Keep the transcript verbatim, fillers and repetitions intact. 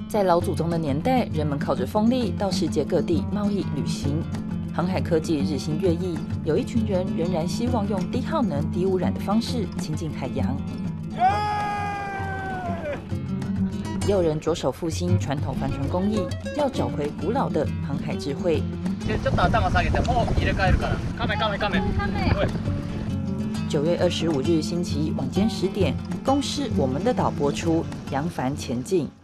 在老祖宗的年代，人们靠着风力到世界各地贸易旅行。航海科技日新月异，有一群人仍然希望用低耗能、低污染的方式亲近海洋。也有人着手复兴传统帆船工艺，要找回古老的航海智慧。九月二十五日星期一晚间十点，公视我们的岛播出《扬帆前进》。